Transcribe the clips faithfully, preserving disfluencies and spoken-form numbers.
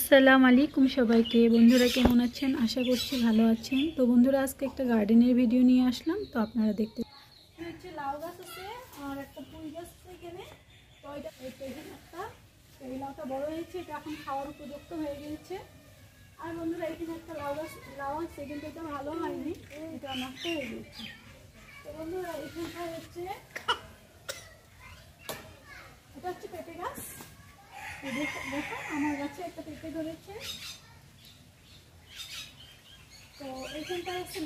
আসসালামু আলাইকুম সবাইকে। বন্ধুরা কেমন আছেন? আশা করছি ভালো আছেন। তো বন্ধুরা আজকে একটা গার্ডেনের ভিডিও নিয়ে আসলাম, তো আপনারা দেখতে হচ্ছে লাউ গাছ আছে আর একটা পুঁই গাছ আছে এখানে। তো এটা এখানে একটা এই লাউটা বড় হয়েছে, এটা এখন খাওয়ার উপযুক্ত হয়ে গিয়েছে। আর বন্ধুরা এখানে একটা লাউ গাছ লাউ আছে, কিন্তু এটা ভালো হয়নি, এটা নষ্ট হয়ে গিয়েছে। তো বন্ধুরা এখানটা হচ্ছে এটা হচ্ছে পেঁপে গাছ। দেখো আমার গাছে একটা পেঁপে ধরেছে। তো এইখানটা হচ্ছে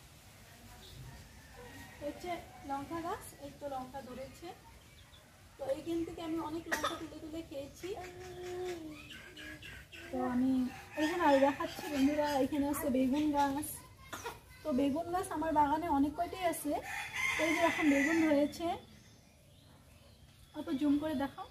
হচ্ছে লঙ্কা গাছ, এই তো লঙ্কা ধরেছে। তো এইখান থেকে আমি অনেক লঙ্কা তুলে তুলে খেয়েছি। তো আমি এখানে আর দেখাচ্ছি বন্ধুরা, এখানে আছে বেগুন গাছ। তো বেগুন গাছ আমার বাগানে অনেক কয়টাই আছে। তো এই যে এখন বেগুন ধরেছে, অত জুম করে দেখাও।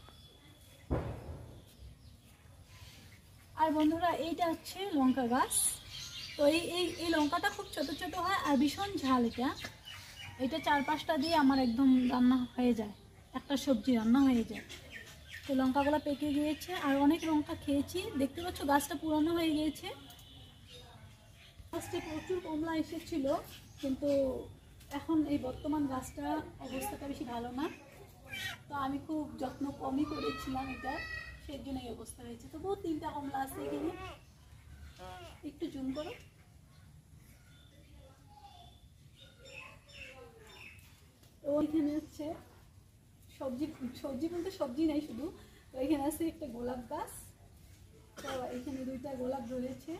আর বন্ধুরা এইটা হচ্ছে লঙ্কা গাছ। তো এই এই এই লঙ্কাটা খুব ছোট ছোট হয় আর ভীষণ ঝাল। এটা এটা চার পাঁচটা দিয়ে আমার একদম রান্না হয়ে যায়, একটা সবজি রান্না হয়ে যায়। তো লঙ্কাগুলো পেকে গিয়েছে আর অনেক লঙ্কা খেয়েছি। দেখতে পাচ্ছ গাছটা পুরানো হয়ে গিয়েছে। গাছটা প্রচুর কমলা এসেছিল, কিন্তু এখন এই বর্তমান গাছটা অবস্থাটা বেশি ভালো না। তো আমি খুব যত্ন কমই করেছিলাম এটা, সেই জন্য এই অবস্থা হয়েছে। তবুও তিনটা কমলা আছে এখানে, একটু জুম করো। তো এখানে হচ্ছে সবজি সবজি বলতে সবজি নাই শুধু। তো এখানে আছে একটা গোলাপ গাছ। তো এখানে দুইটা গোলাপ ধরেছে।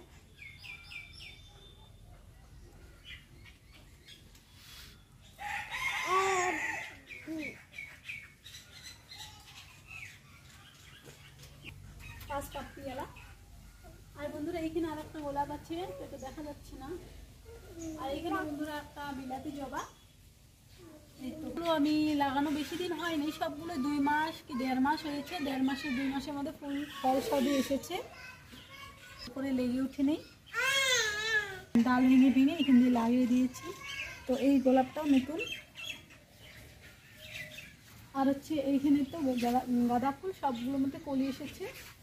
পাঁচ পাপড়ি এলা। আর বন্ধুরা এইখানে আর একটা গোলাপ আছে, এটা দেখা যাচ্ছে না। আর এখানে বন্ধুরা একটা বিলাতি জবা। এইগুলো আমি লাগানো বেশি দিন হয়নি, সবগুলো দুই মাস কি দেড় মাস হয়েছে। দেড় মাসের দুই মাসের মধ্যে ফুল ফল সবই এসেছে, করে লেগে উঠেনি। ডাল ভেঙে ভেঙে এখান দিয়ে লাগিয়ে দিয়েছি। তো এই গোলাপটাও নতুন। আর হচ্ছে এইখানে তো গাঁদা ফুল, সবগুলোর মধ্যে কলি এসেছে।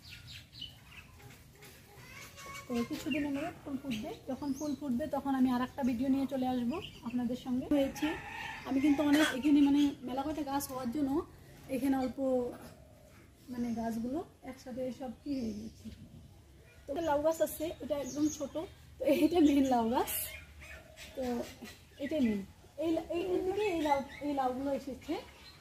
তো কিছুদিনের মধ্যে ফুল ফুটবে, যখন ফুল ফুটবে তখন আমি আর একটা ভিডিও নিয়ে চলে আসব আপনাদের সঙ্গে। হয়েছে আমি কিন্তু অনেক এখানে মানে মেলা কয়টা গাছ হওয়ার জন্য এখানে অল্প মানে গাছগুলো একসাথে সব কি হয়ে গেছে। তো লাউ গাছ আছে, এটা একদম ছোট। তো এইটা মেন লাউ গাছ। তো এটাই মেন, এই এই থেকে এই লাউ এই লাউগুলো এসেছে।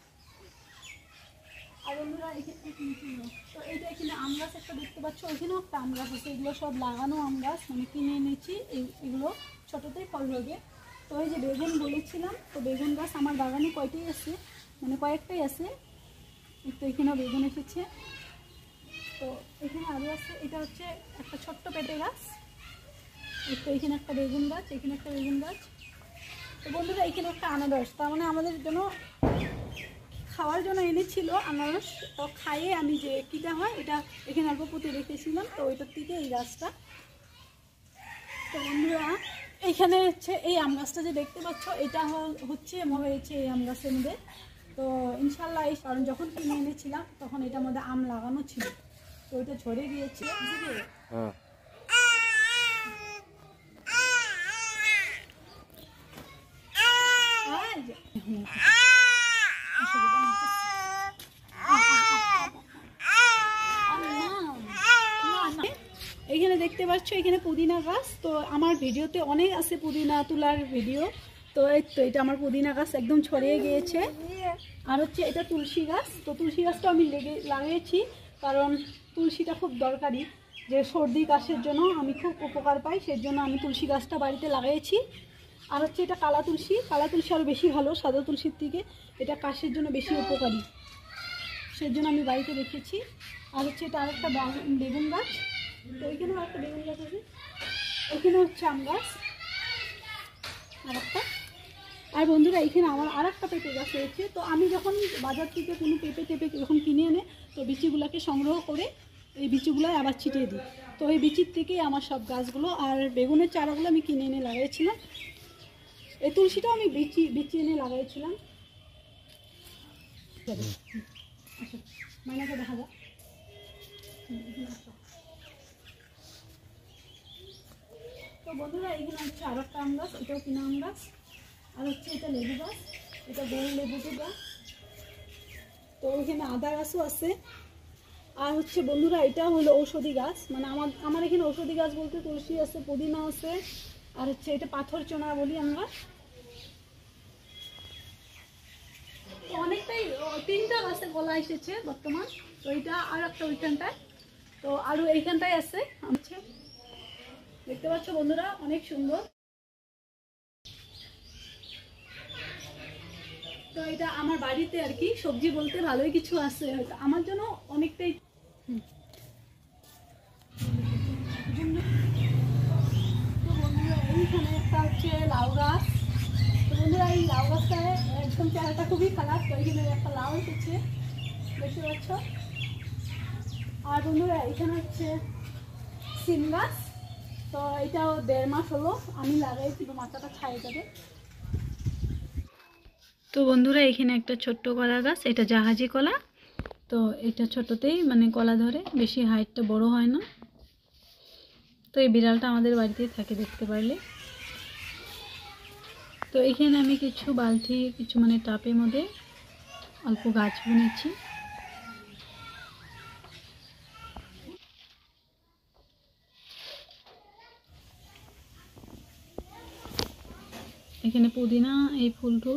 আর বন্ধুরা তো এইটা এখানে আম গাছ একটা দেখতে পাচ্ছ, ওইখানেও একটা আম গাছ আছে। এগুলো সব লাগানো আম গাছ, মানে কিনে এনেছি। এগুলো ছোটোতেই ফল হবে। তো এই যে বেগুন বলেছিলাম, তো বেগুন গাছ আমার বাগানে কয়টাই আছে, মানে কয়েকটাই আছে। তো এখানেও বেগুন এসেছে। তো এখানে আরও আছে, এটা হচ্ছে একটা ছোট্ট পেঁপে গাছ। তো এখানে একটা বেগুন গাছ, এখানে একটা বেগুন গাছ। তো বন্ধুরা এখানে একটা আনারস, তার মানে আমাদের জন্য খাওয়ার জন্য এনেছিল আনারস। তো খাইয়ে আমি যে কিটা হয় এটা এখানে অল্প পুঁতে রেখেছিলাম, তো ওইটার থেকে এই গাছটা। তো বন্ধুরা এইখানে হচ্ছে এই আম গাছটা যে দেখতে পাচ্ছ, এটা হচ্ছে হয়েছে এই আম গাছের মধ্যে। তো ইনশাল্লাহ এই কারণ যখন কিনে এনেছিলাম তখন এটার মধ্যে আম লাগানো ছিল, তো ওইটা ঝরে গিয়েছে। এখানে দেখতে পাচ্ছ এখানে পুদিনা গাছ। তো আমার ভিডিওতে অনেক আছে পুদিনা তোলার ভিডিও। তো এই তো এটা আমার পুদিনা গাছ একদম ছড়িয়ে গিয়েছে। আর হচ্ছে এটা তুলসী গাছ। তো তুলসী গাছটা আমি লেগে লাগিয়েছি, কারণ তুলসীটা খুব দরকারি, যে সর্দি কাশির জন্য আমি খুব উপকার পাই, সেই জন্য আমি তুলসী গাছটা বাড়িতে লাগিয়েছি। আর হচ্ছে এটা কালা তুলসী। কালা তুলসী আরও বেশি ভালো সাদা তুলসীর থেকে, এটা কাশির জন্য বেশি উপকারী, সেই জন্য আমি বাড়িতে রেখেছি। আর হচ্ছে এটা আরেকটা বেগুন গাছ। তো এখানেও একটা বেগুন গাছ আছে, এখানে হচ্ছে আম গাছ আর একটা। আর বন্ধুরা এখানে আমার আর একটা পেঁপে গাছ রয়েছে। তো আমি যখন বাজার থেকে কোনো পেঁপে টেপে যখন কিনে এনে তো বিচিগুলোকে সংগ্রহ করে এই বিচিগুলো আবার ছিটিয়ে দিই। তো এই বিচির থেকেই আমার সব গাছগুলো। আর বেগুনের চারাগুলো আমি কিনে এনে লাগাইছিলাম। এই তুলসীটাও আমি বিচি বিচি এনে লাগাইছিলাম। মাইনাকে দেখা যাক। বন্ধুরা এখানে হচ্ছে আর একটা আম গাছ, এটাও কিনা আম গাছ। আর হচ্ছে এটা লেবু গাছ, এটা গোল লেবু গাছ। তো এখানে আদা গাছও আছে। আর হচ্ছে বন্ধুরা এটা হলো ঔষধি গাছ, মানে আমার আমার এখানে ঔষধি গাছ বলতে তুলসী আছে, পুদিনা আছে, আর হচ্ছে এটা পাথর চোনা বলি আমরা। অনেকটাই তিনটা গাছে কলা এসেছে বর্তমান। তো এটা আর একটা ওইখানটায়, তো আরও এইখানটায় আছে। হচ্ছে দেখতে পাচ্ছ বন্ধুরা অনেক সুন্দর। তো এটা আমার বাড়িতে আর কি সবজি বলতে ভালোই কিছু আছে, হয়তো আমার জন্য অনেকটাই। তো বন্ধুরা এইখানে একটা হচ্ছে লাউ গাছ। তো বন্ধুরা এই লাউ গাছটায় একদম চেহারাটা খুবই খারাপ, তো এইখানে একটা লাউ এসেছে দেখতে পাচ্ছ। আর বন্ধুরা এখানে হচ্ছে সিম গাছ। তো এটাও দেড় মাস হলো আমি লাগাইছি, তো মাথাটা ছাই যাবে। তো বন্ধুরা এখানে একটা ছোট্ট কলা গাছ, এটা জাহাজি কলা। তো এটা ছোটতেই মানে কলা ধরে, বেশি হাইটটা বড় হয় না। তো এই বিড়ালটা আমাদের বাড়িতেই থাকে দেখতে পারলে। তো এখানে আমি কিছু বালতি, কিছু মানে টাপের মধ্যে অল্প গাছ বুনেছি। এখানে পুদিনা, এই ফুল টুল।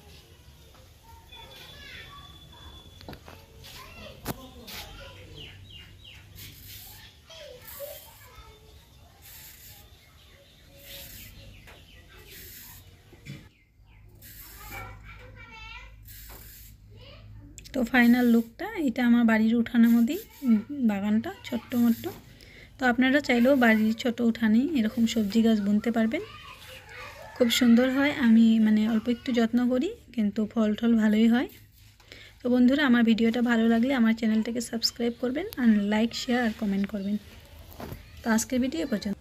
তো ফাইনাল লুকটা এটা আমার বাড়ির উঠানের মধ্যেই বাগানটা ছোট্ট মোট্ট। তো আপনারা চাইলেও বাড়ির ছোট উঠানে এরকম সবজি গাছ বুনতে পারবেন, খুব সুন্দর হয়। আমি মানে অল্প একটু যত্ন করি কিন্তু ফল টল ভালোই হয়। তো বন্ধুরা আমার ভিডিওটা ভালো লাগলে আমার চ্যানেলটাকে সাবস্ক্রাইব করবেন, আর লাইক শেয়ার আর কমেন্ট করবেন। তো আজকের ভিডিও পর্যন্ত।